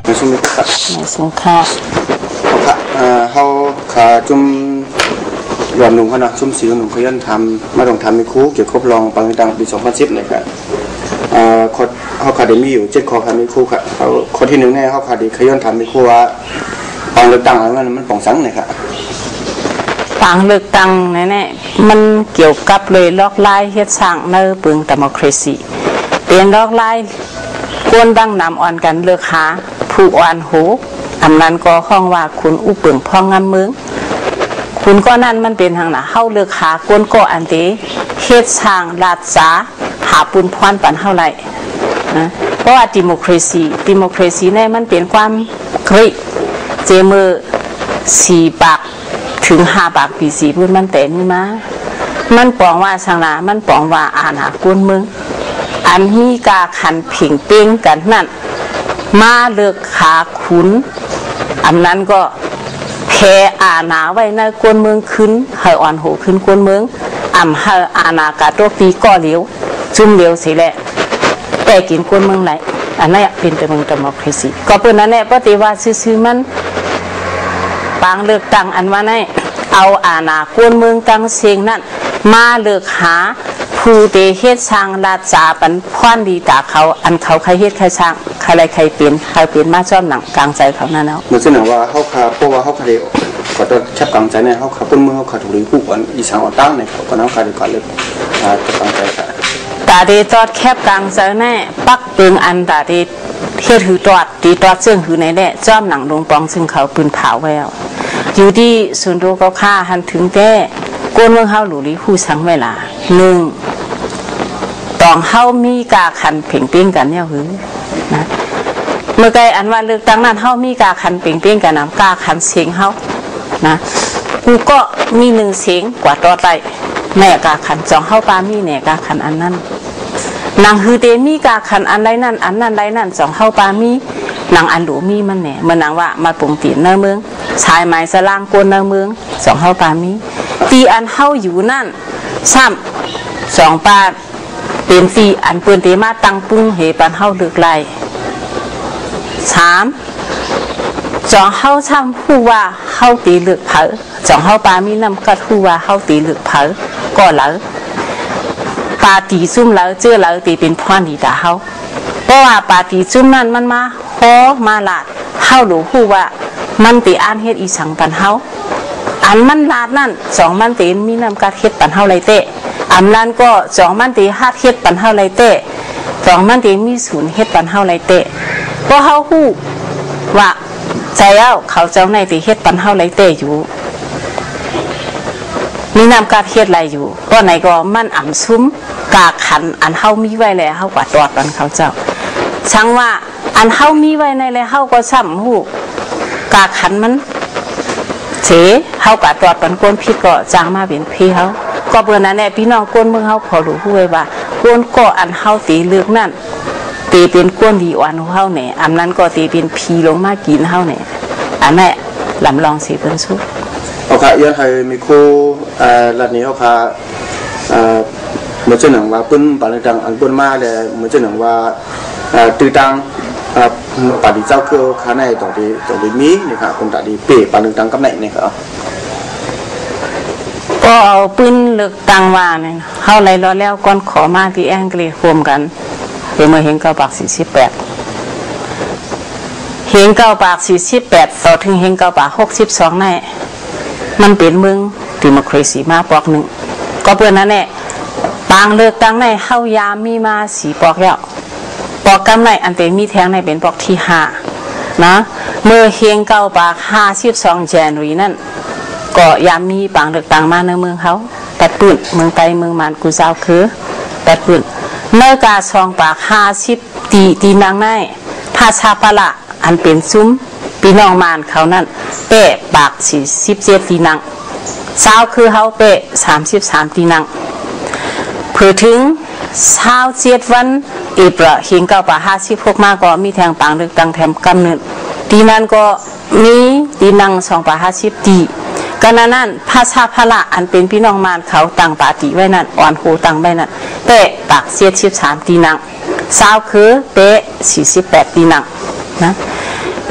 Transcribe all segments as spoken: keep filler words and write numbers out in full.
ในสงขาในสงขาเขาค่ะเขาขาจุ่มหลอนหนุ่มเขานะจุ่มสีหนุ่มเขายันทำมาต้องทำมีคู่เกี่ยวกับรองปังดังปีสองพันสิบเลยค่ะข้อเขาขาดมีอยู่เจ็ดข้อขาดมีคู่ค่ะเขาข้อที่หนึ่งเนี่ยเขาขาดดีเขายันทำมีคู่ว่าปังเลือกตั้งอะไรมันมันป่องสังเลยค่ะปังเลือกตั้งแน่ๆมันเกี่ยวกับเลยล็อกไล่เฮ็ดสร้างในปึงดิโมคราซีเป็นล็อกไล่กวนดังนำอ่อนกันเลือกหาผู้อ่อนหูอำนั้นก็ข้องว่าคุณอุปึงพ่องงามเมืองคุณก็นั่นมันเป็นทางหนาเข้าเลือกหากวนก็อันเดเฮ็ดสร้างลาดสาหาปุนพรปันเท่าไรนะเพราะว่าดิโมคราซีดิโมคราซีเนี่ยมันเป็นความคริเจมือสี่ปากถึงห้าปากปีสี่พูดมันแต่นี่มามันปองว่าสังนามันปองว่าอาณากวนเมืองอันมีกาขันผิงเป้งกันนั่นมาเลือกขาขุนอันนั้นก็แพ้อาณาไว้ในกวนเมืองขึ้นเฮอ่อนโหขึ้นกวนเมืองอ่ำเฮอาณากาโตปีก็เลี้ยวจุ่มเลี้ยวสิแหละแต่กินกวนเมืองไหลอันนั้นเป็นแต่เมืองดิโมคราซีก็เป็นนั่นแหละปฏิวัติซื่อๆมันปางเลือกตั้งอันว่าไงเอาอาณากวนเมืองตั้งเสียงนั่นมาเลือกหาผู้เดเฮ็ดสร้างลาดจาปันพรดีตาเขาอันเขาใครเฮ็ดใครสร้างใครอะไรใครเปลี่ยนใครเปลี่ยนมาชอบหนังกลางใจเขานั่นแล้วเหมือนเสนอว่าเขาขาเพราะว่าเขาขาเดียวก็ต้องชับกลางใจเนี่ยเขาขาต้นมือเขาขาถูกหรือผู้ก่อนอีสานอ่อนตั้งเนี่ยเขาก็น้องขาดีก่อนเลยจะกลางใจค่ะตาเดตอดแคบกลางใจแน่ปักปืนอันตาเดเฮ็ดหือตอดตีตอดซึ่งหือในแน่จ้อมหนังลงปองซึ่งเขาปืนเผาไว้แล้วอยู่ที่ส่วนตัวก็ฆ่าหันถึงแต่กวนเมืองเฮาหลุลีผู้สังเวลาหนึ่งตองเฮามีกาขันเพ่งเป้งกันเนี่ยหือนะเมื่อไกลอันว่าเลือกตั้งนั้นเฮามีกาขันเพ่งเป้งกันนะกาขันเสียงเฮานะกูก็มีหนึ่งเสียงกว่าต่อไปแม่กาขันจองเฮาปามีแน่กาขันอันนั้นนางฮือเตมีกาขันอันใดนั่นอันนั้นใดนั่นจองเฮาปามีนางอันหลูมีมันแน่มันนางว่ามาปงตีนเนื้อเมืองชายไม้สลางกวนเนื้อเมืองจองเฮาปามีตีอันเฮาอยู่นั่นซ้ำสองปาเป็นตีอันเปืนเตมาตังปุ้งเหปันเฮาเลือกไล่สามจองเฮาซ้ำผู้ว่าเฮาตีเลือกเผอจองเฮาปามีนำกัดผู้ว่าเฮาตีเลือกเผอก็เหลอปาตีซุ่มเหลอเจอเหลอตีเป็นพรดีตาเฮาเพราะว่าปาตีซุ่มนั่นมันมาฮอมาลาดเฮาหลูผู้ว่ามันตีอ่านเฮ็ดอีสังปันเฮาอันมันลาดนั่นสองมันตีมีนำกัดเฮ็ดปันเฮาไรเตะอันนั้นก็สองมันตีฮาดเฮ็ดปันเฮาไรเตะสองมันตีมีศูนย์เฮ็ดปันเฮาไรเตะเพราะเฮาฮู้ว่าใจเอาเขาเจ้าในตีเฮ็ดปันเฮาไรเตะอยู่มีนำกัดเฮ็ดไรอยู่ก็ไหนก็มันอ่ำซุ้มกาขันอันเฮามีไว้แล้วเฮากว่าตอดปันเขาเจ้าช่างว่าอันเฮามีไว้ในแล้วเฮาก็ซ้ำฮู้กาขันมันเฉเฮากว่าตอดปันก้นพิษก็จางมาเป็นพี่เฮาก็เบื่อนั่นแหละพี่น้องก้นเมืองเฮาขอรู้ผู้ไว้ว่าก้นก็อันเฮาตีเลือกนั่นตีเป็นก้นดีอ่อนเฮาเนี่ยอันนั้นก็ตีเป็นพีลงมากินเฮาเนี่ยอันนั้นลำลองสีเป็นสุดเอาค่ะยังให้มีครูรัฐนี้เอาค่ะเหมือนเจ้าหนังว่าปืนปานิตังอันปืนมาเลยเหมือนเจ้าหนังว่าตีตังปาดิเจ้าคือข้าในต่อดีต่อดีมีนี่ค่ะคนต่อดีเป๋ปานิตังกับไหนนี่ค่ะก็เอาปืนเลือกตั้งว่าเนี่ยเข้าไรรอแล้วก้อนขอมาที่แองกฤษรวมกันเห็นเมื่อเห็นเก้าปากสี่สิบแปดเห็นเก้าปากสี่สิบแปดต่อถึงเห็นเก้าปากหกสิบสองในมันเป็นเมืองดิโมคราซีมาปอกหนึ่งก็เพื่อนนั่นแหละปางเลือกตั้งในเข้ายามมีมาสีปอกแล้วปอกกำในอันเตมีแทงในเป็นปอกที่ห้านะเมื่อเห็นเก้าปากห้าสิบสองเจนรีนั่นก็ยามมีปางเลือกตั้งมาในเมืองเขาตัดปืนเมืองไตเมืองมันกูเจ้าคือตัดปืนเมื่อกาซองปากห้าสิบตีตีนางในภาชาปะละอันเป็นซุ้มปีน้องมานเขานั่นเป๊ะปากสี่สิบเจ็ดตีนางเช้าคือเขาเป๊ะสามสิบสามตีนางเพื่อถึงเช้าเจ็ดวันอีกประหิงเก้าปากห้าสิบหกมาก็มีแทงปางเลือกตั้งแถมกำเนิดตีนั้นก็มีตีนางสองปากห้าสิบตีกันนั้นภาชาพละอันเป็นพี่น้องมารเขาต่างปาติไว้นั่นอ่อนโหต่างไว้นั่นเป๊ะปากเสียดสิบสามตีนังสาวคือเป๊ะสี่สิบแปดตีนังนะ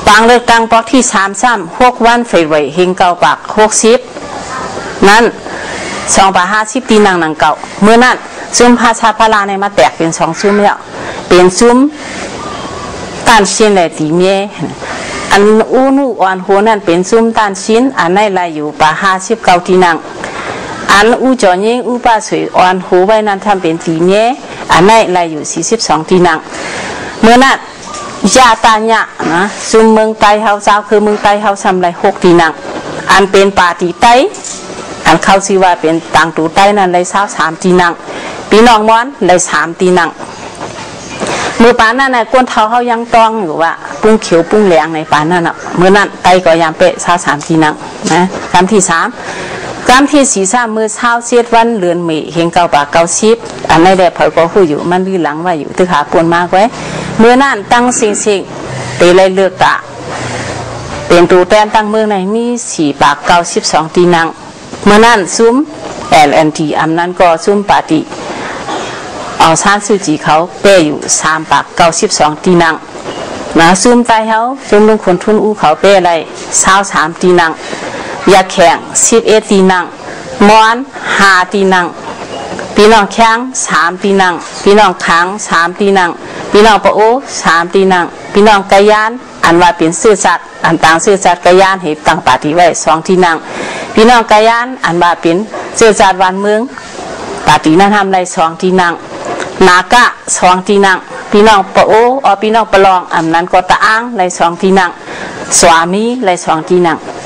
ปางเลือกตั้งปอกที่สามซ้ำหกวันเฟรไว้เฮงเก่าปากหกสิบนั้นสองปาห้าสิบตีนังนังเก่าเมื่อนั้นซุ้มภาชาพลาในมาแตกเป็นสองซุ้มแล้วเป็นซุ้มต้านชิ้นเลยตีเมียอันอู้นู่อ่อนหัวนั่นเป็นซุ้มต้านชิ้นอันในลายอยู่ปาห้าสิบเก้าตีนังอันอู้จอยิงอู้ป้าสวยอ่อนหัวไว้นั้นทำเป็นตีเมียอันในลายอยู่สี่สิบสองตีนังเมื่อนั้นยาตาเนี่ยนะซุ้มเมืองไตเฮาเจ้าคือเมืองไตเฮาทำลายหกตีนังอันเป็นป่าตีไตอันเขาสิว่าเป็นต่างตูไตนั้นเลยเช้าสามตีนังพี่น้องม้อนเลยสามตีนังมือปานนั่นน่ะก้นเท้าเขายังต้องอยู่ว่าปุ้งเขียวปุ้งแหลงในปานนั่นน่ะเมื่อนั้นไตก็ยามเปะเช้าสามตีนังนะกำที่สามกำที่สี่สามมือเช้าเสียดวันเลือนเมฆเฮงเก้าปากเก้าสิบอันในแดดพอยก็คู่อยู่มันลือหลังว่าอยู่ตึกขาปวนมากไว้เมื่อนั้นตั้งสิ่งสิ่งเตะเลยเลือกตะเป็นตูแตนตั้งเมืองในมีสี่ปากเก้าสิบสองตีนังเมื่อนั้นซุ้ม แอล แอน ที อันนั้นก็ซุ้มปาติเอาซานซูจีเขาเป้อยู่สามปากเก้าสิบสองตีนังนะซุ้มใต้เขาซุ้มลงคนทุนอู้เขาเป้อะไรเช้าสามตีนังยาแข็งสิบเอ็ดตีนังม้อนห้าตีนังพี่น้องแข้งสามตีนังพี่น้องค้างสามตีนังพี่น้องปะโอสามตีนังพี่น้องกะยานอันว่าเป็นซื่อสัตย์อันต่างซื่อสัตย์กะยานเหตุต่างปาฏิไว้สองตีนังพี่น้องกะยานอันว่าเป็นซื่อสัตย์วันเมืองปาฏินั้นทำได้สองตีนังนากะสองตีนังพี่น้องปะโออพี่น้องปะลองอันนั้นก็ตะอ้างได้สองตีนังสวามีได้สองตีนัง